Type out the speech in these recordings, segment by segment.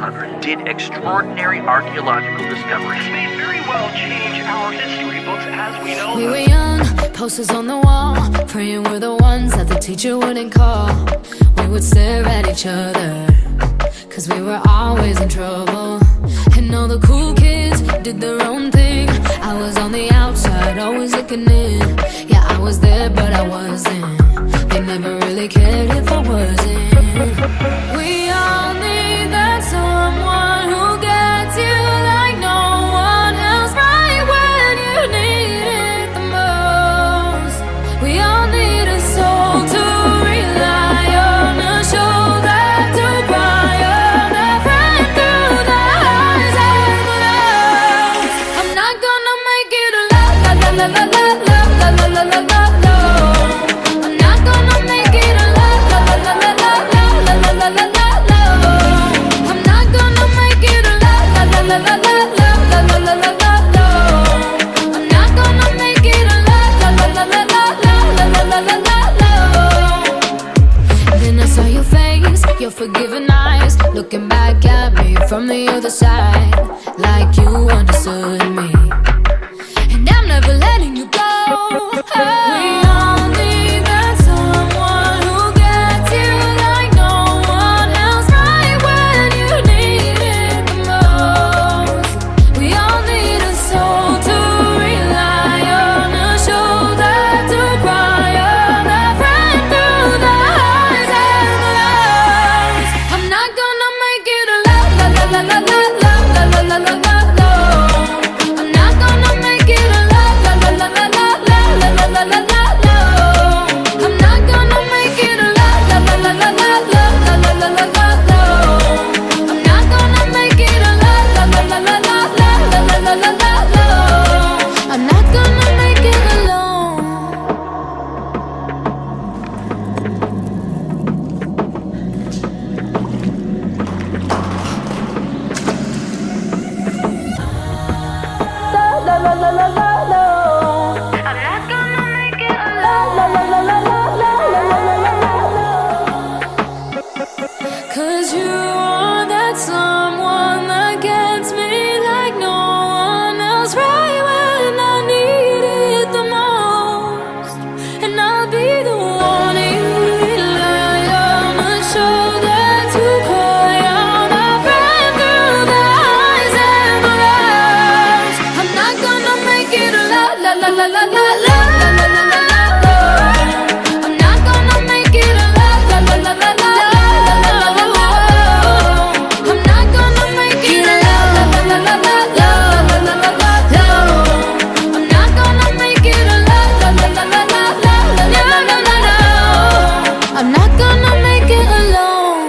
1900 did extraordinary archaeological discoveries. This may very well change our history books as we know them. We were young, posters on the wall, praying we're the ones that the teacher wouldn't call. We would stare at each other, cause we were always in trouble. And all the cool kids did their own thing. I was on the outside, always looking in. Yeah, I was there, but I wasn't. They never really cared if I wasn't. We all need that someone who gets you like no one else, right when you need it the most. We all need a soul to rely on, a shoulder to cry on, a friend through the highs and the lows. I'm not gonna make it a la la la la la la la la la la la la. I'm not gonna make it a la la la la la la la la la la la. I'm not gonna make it a la la la la la la la la la la la la. I'm not gonna make it a la la la la la la la la la la la. Then I saw your face, your forgiving eyes, looking back at me from the other side, like you understood me. And I'm never letting you go. We all need that someone who gets you like no one else, right when you need it the most. We all need a soul to rely on, a shoulder to cry on, a friend through the highs and the lows. I'm not gonna make it a la la la la la la la la la la la la. I'm not gonna make it a la la la la la la la la la la la la. I'm not gonna make it a la la la la la la la la la la la la. I'm not gonna make it a la la la la la la la la la la la. I'm not gonna make it alone. La la la la la la. I'm not gonna make it alone. La la la la la la la la la la. 'Cause you are that someone that gets me like no one else, right when I need it the most. And I'll be the one you rely on, a shoulder to cry on, a friend through the highs and the lows. I'm not gonna make it a la la la la la la la la la la la. I'm not gonna make it a la la la la la la la la la la. I'm not gonna make it a la la la la la la la la la la la. I'm not gonna make it a la la la la la la la la la la la. I'm not gonna make it alone.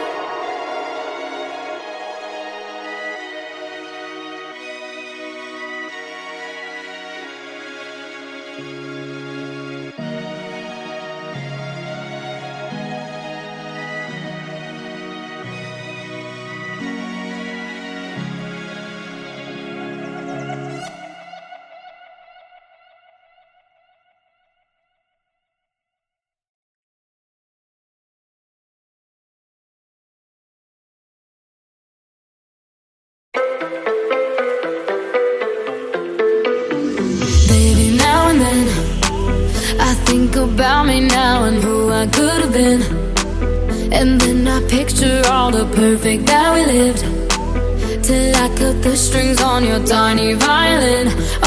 Baby, now and then I think about me now and who I could have been. And then I picture all the perfect that we lived, till I cut the strings on your tiny violin.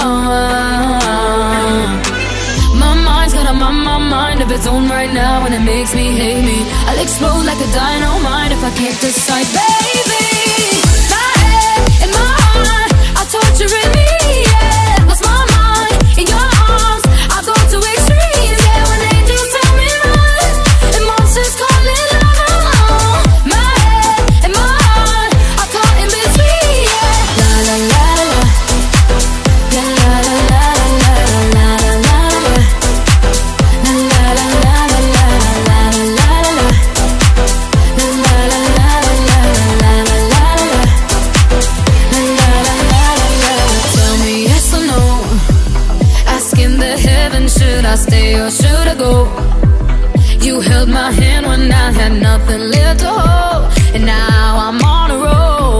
My mind's got a mind of its own right now, and it makes me hate me. I'll explode like a dynamite if I can't decide, baby. My head and my heart are torturing me, yeah. Lost my mind in your arms, I go to extremes, yeah. When angels tell me run and monsters call it love. My head and my heart are caught in between, yeah. La la la la, la la la la la la la la, la la la la la la la la la, la la la la la la la la. Tell me yes or no, asking the heavens, should I stay or should I go? You held my hand when I had nothing left to hold, and now I'm on a roll.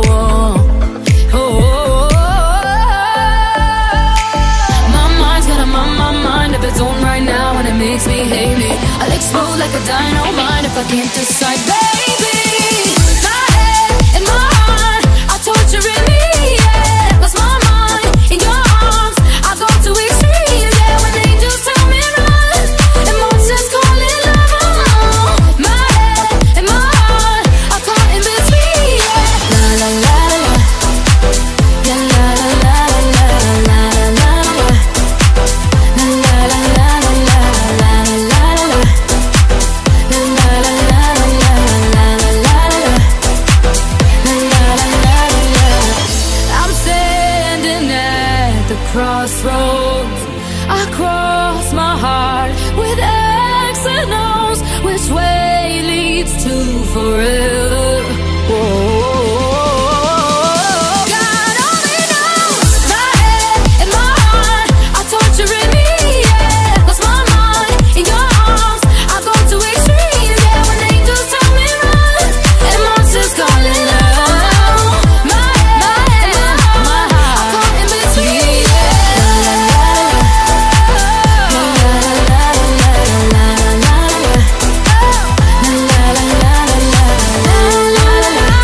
explode like a dynamite if I can't decide, baby. My head and my heart are torturing me, yeah. Lost my mind in your arms, I go to extremes, yeah. When angels tell me run and monsters call it love, my head and my heart are caught in between, yeah. La la la la, yeah, la la la la la la la, la la la la la la la la, la la la la la la la. I'm standing at the crossroads. I cross my heart with X and O's. Which way leads to forever? God only knows. My head and my heart are torturing me, yeah. Lost my mind in your arms, I go to extremes, yeah. When angels tell me run and monsters calling love, my head and my heart are caught in between, yeah. La la la la la la la la, la la la la la la la la.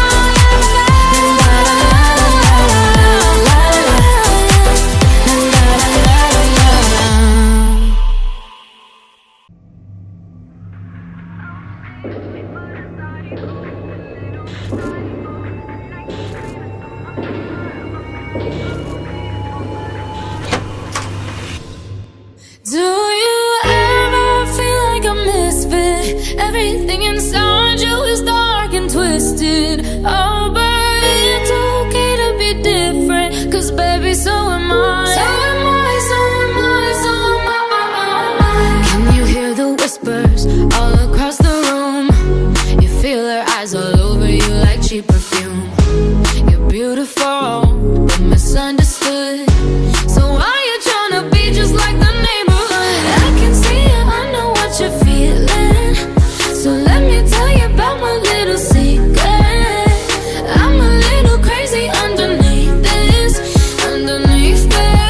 Do you ever feel like a misfit? Everything inside you is dark and twisted. Oh, but it's okay to be different, 'cause baby, so am I. So am I, so am I, so am I. Can you hear the whispers all across the room? You feel their eyes all over you like cheap perfume. You're beautiful, but misunderstood. So why you tryna be just like the neighborhood? I can see it, I know what you're feeling. So let me tell you about my little secret. I'm a little crazy underneath this, underneath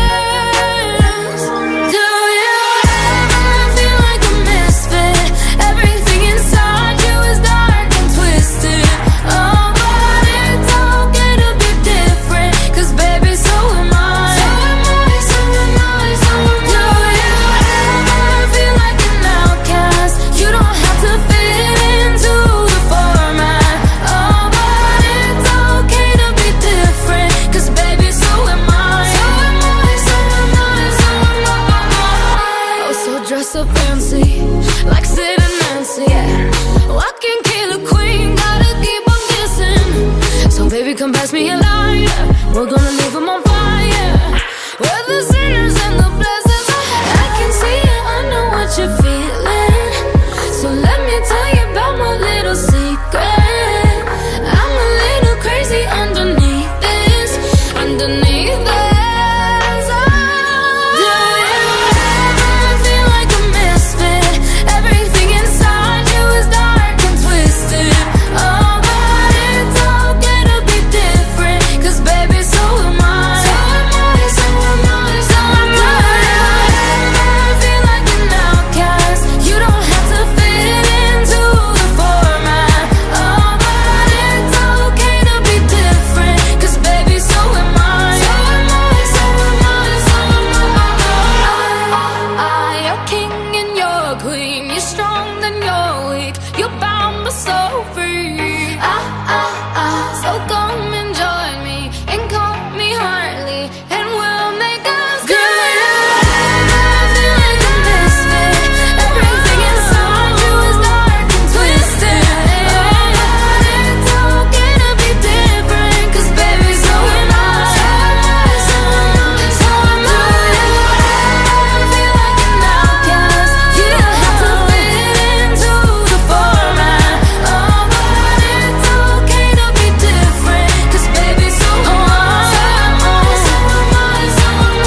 this. Do you ever feel like a misfit? Everything inside you is dark and twisted. Oh, but it's okay to be different, 'cause baby, so am I. So am I, so am I, so am I. Do you ever feel like an outcast? You don't have to fit into the format. Oh, but it's okay to be different, 'cause baby, so am I. So am I, so am I, so am I. Oh, so dress so fancy, like Sid and Nancy, yeah. Oh, I can kill a queen, gotta keep on kissing. So baby, come pass me a lighter, we're gonna leave 'em on fire. We're the sinners and the blessings. I can see it, I know what you're feeling. So let me tell you about my little secret. I'm a little crazy underneath this, underneath this. Do you ever feel like a misfit? Everything inside you is dark and twisted. Oh, but it's okay to be different, 'cause baby, so am I. So am I, so am I, so am I. Do you ever feel like an outcast? You don't have to fit into the format. Oh, but it's okay to be different, 'cause baby, so am I. So am I, so am I, so am I. You're king and you're queen. You're strong and you're weak. You're bound but so free. So come and join me and call me Harley, and we'll make us good. Feel like a misfit. Everything inside you is dark and twisted. Oh, but it's okay to be different, 'cause baby, so am I. So am I, so am I, so am I. Do you ever feel like an outcast? You don't have to fit into the format. Oh, but it's okay to be different, 'cause baby, so am I. So am I, so am I, so am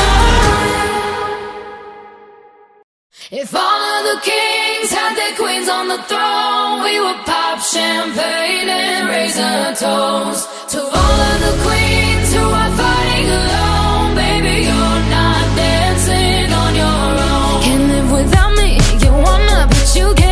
I. If all of the kings had their queens on the throne, we would pop champagne and raise a toast to all of the queens who are fighting alone. Baby, you're not dancing on your own. Can't live without me, you wanna, but you can't.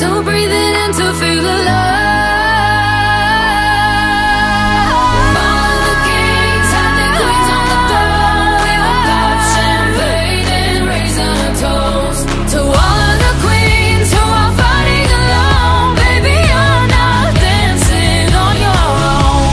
Still breathing in to feel the love. Follow the kings and the queens on the throne. We will pop champagne and raise a toast to all of the queens who are fighting alone. Baby, you're not dancing on your own.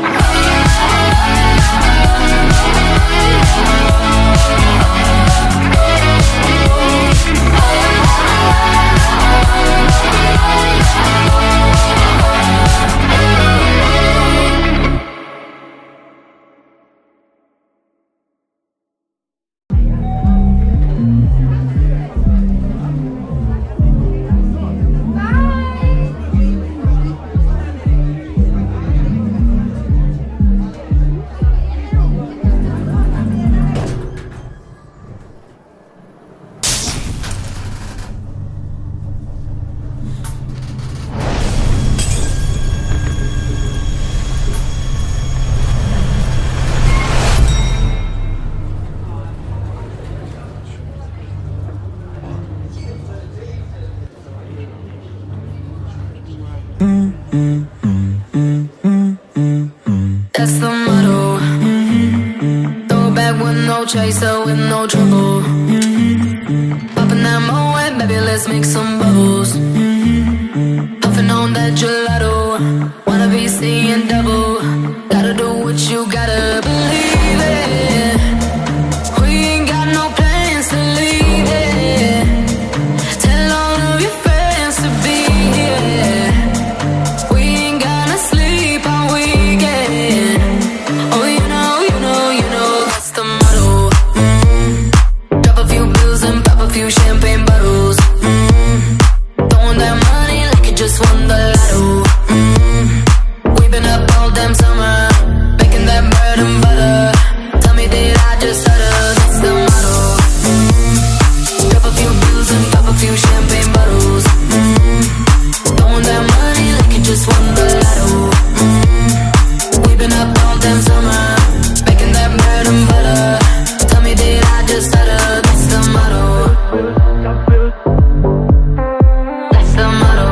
That's the motto. Throw it back with no chaser, with no trouble. Popping that Moet, baby, let's make some bubbles. Puffing on that gelato, wanna be seeing double. Gotta do what you gotta believe it. We ain't got no plans to leave it. Tell all of your friends to be here. We ain't gonna sleep all weekend. Oh, you know, that's the motto. Drop a few bills and pop a few champagne bottles. Throwing that money like you just won the lotto. We've been up all damn summer, making that bread and butter. Tell me, did I just stutter? That's the motto. Drop a few bills and pop a few champagne bottles. Throwing that money like you just won the lotto. We've been up all damn summer, making that bread and butter. Tell me, did I just stutter? That's the motto. That's the motto.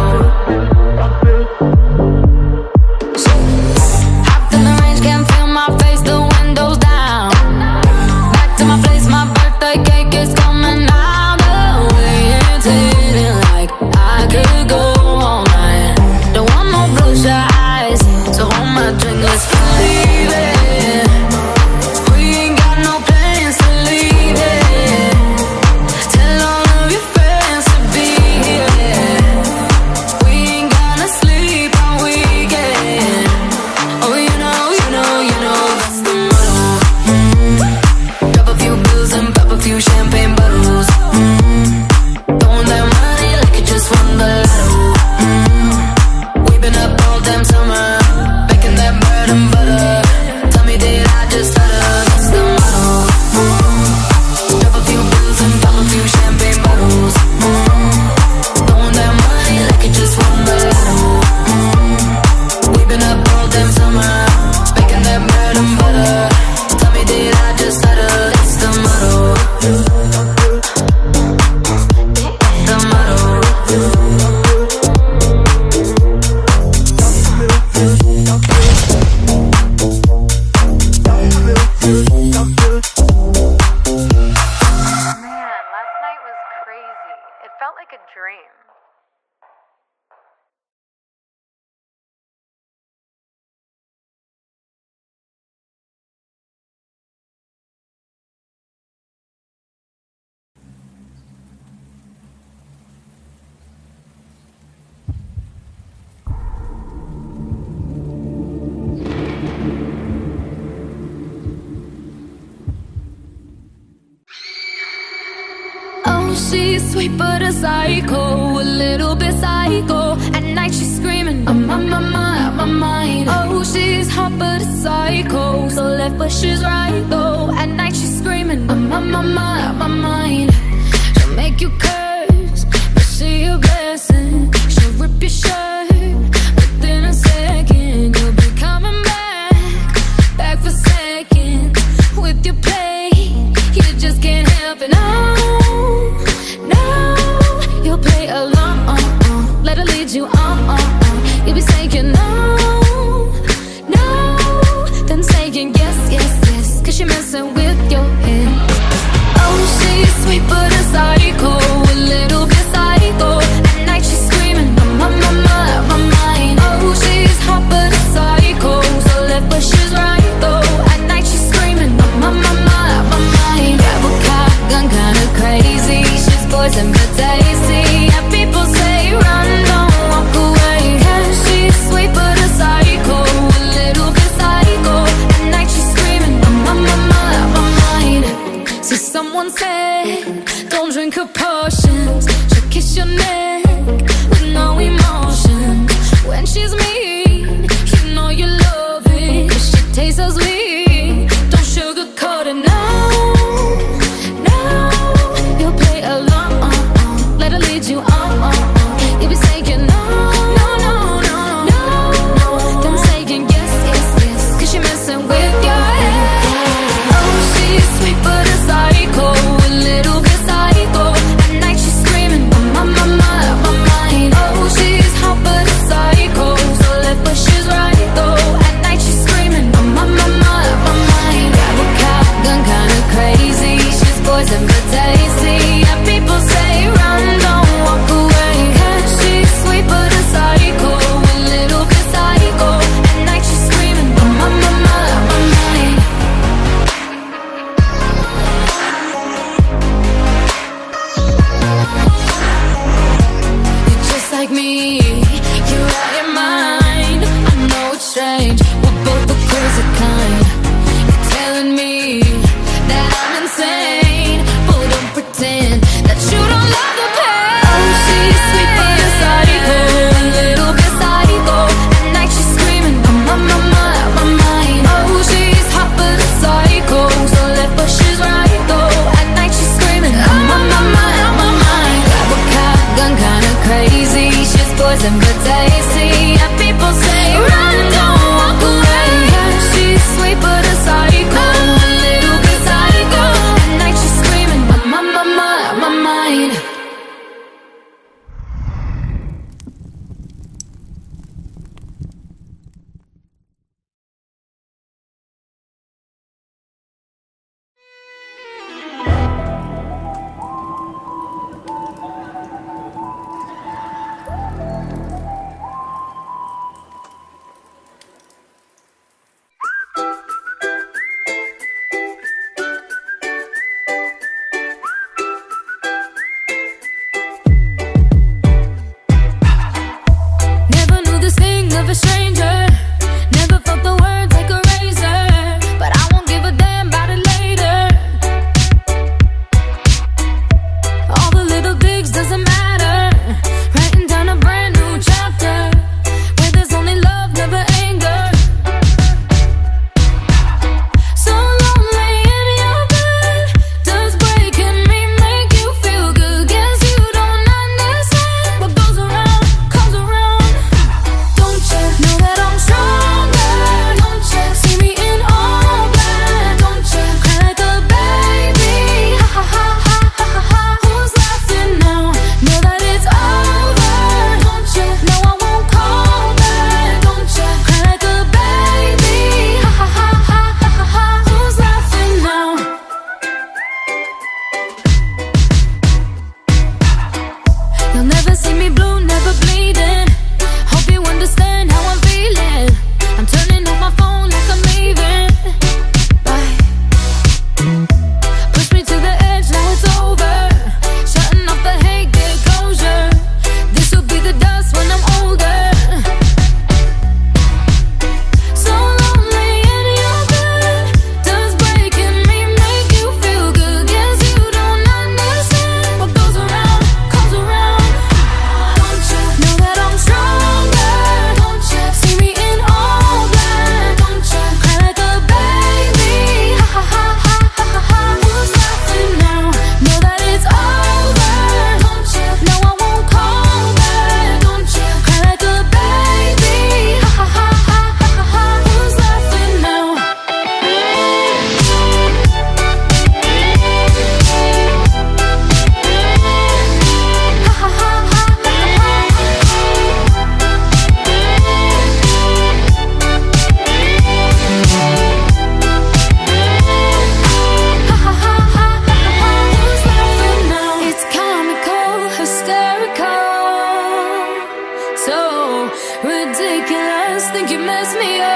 Hopped in the range, can't feel my face, the windows down. Back to my place, my birthday cake is coming out. The way it's hitting like I could go all night. Don't want no blue eyes, so hold my drink, let's leave it. We ain't got no plans to leave it. Tell all of your friends to be here. We ain't gonna sleep all weekend. Oh, you know, that's the motto. Drop a few bills and pop a few champagne bottles. Throwing that money like you just won the lotto. We've been up all damn summer, making that bread and butter. Tell me, did I just stutter? That's the motto. Drop a few bills and pop a few champagne bottles. Throwing that money like you just won the lotto. We've been up all damn summer, making that bread and butter. Tell me, did I just stutter? That's the motto. That's the motto. Man, last night was crazy. It felt like a dream. Oh, she's sweet but a psycho, a little bit psycho. At night she's screaming, I'm on my mind. Oh, she's hot but a psycho, so left but she's right though. At night she's screaming, I'm on my mind. She'll make you curse, but she a blessing. She'll rip your shirt within a second. You'll be coming back for seconds with your play. You just can't help it, no, you'll play along. Let looking good tasty. And people say, run, don't walk away. She's sweet but a psycho, a little bit psycho. At night she's screaming, my mind. Never knew this thing of a stranger. Never felt the words like a razor. But I won't give a damn about it later. All the little digs doesn't matter. Writing down a brand new chapter where there's only love, never anger. So lonely in your bed. Does breaking me make you feel good? Guess you don't understand. What goes around comes around. Don't you know that I'm stronger? Don't you see me in all black? Don't you cry like a baby? Ha ha ha ha ha ha. Who's laughing now? Know that it's over. Don't you know I won't call back? Don't you cry like a baby? Ha ha ha ha ha ha. Who's laughing now? You'll never see me blue, never bleeding. Hope you understand how I'm feeling. I'm turning off my phone like I'm leaving. Bye. Push me to the edge, now it's over. Shutting off the hate, get closure. This will be the dust when I'm older. So lonely in your bed. Does breaking me make you feel good? Guess you don't understand. What goes around comes around. Don't you know that I'm stronger? Don't you see me in all black? Don't you cry like a baby? Ha ha ha ha ha ha. Who's laughing now? Know that it's over. Don't you know I won't call back? Don't you cry like a baby? Ha ha ha ha ha ha. Who's laughing now? Ha ha ha ha Who's laughing now? It's comical, hysterical, so ridiculous. Think you messed me up.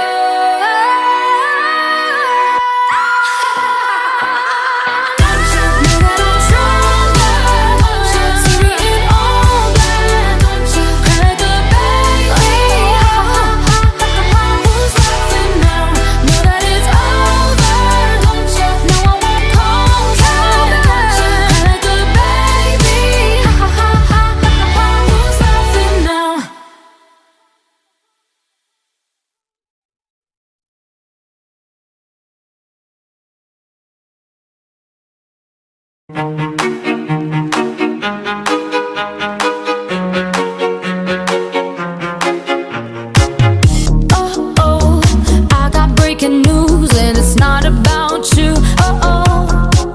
Don't you know that I'm stronger? Don't you see me in all black? Don't you cry like a baby? Who's laughing now? Know that it's over. Don't you know I won't call back? Don't you cry like a baby? Who's laughing now? Oh, oh, I got breaking news and it's not about you. Oh, oh,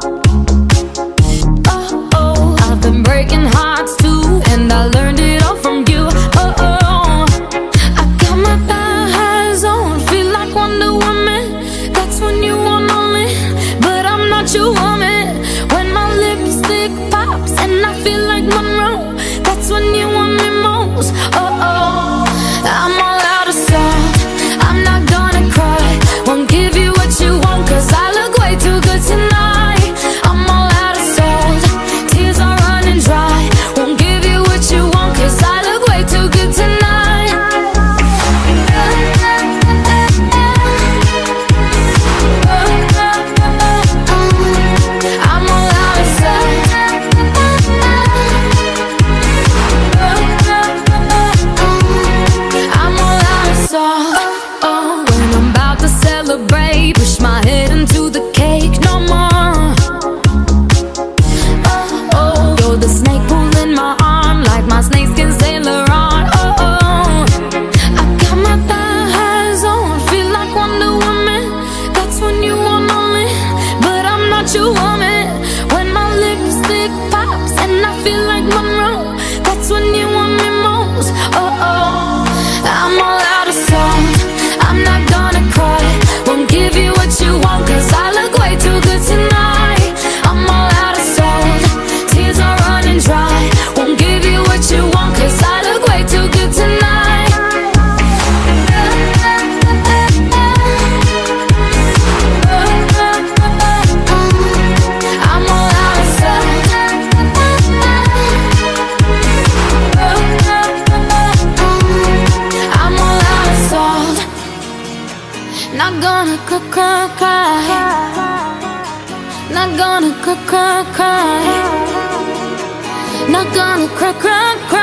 oh, oh, I've been breaking hearts too, and I learned it all from you. Oh, oh, I got my thighs on, feel like Wonder Woman. That's when you want on me, but I'm not your woman. When my lips thin Not gonna cry, cry, cry. Not gonna cry, cry, cry. Not gonna cry, cry, cry.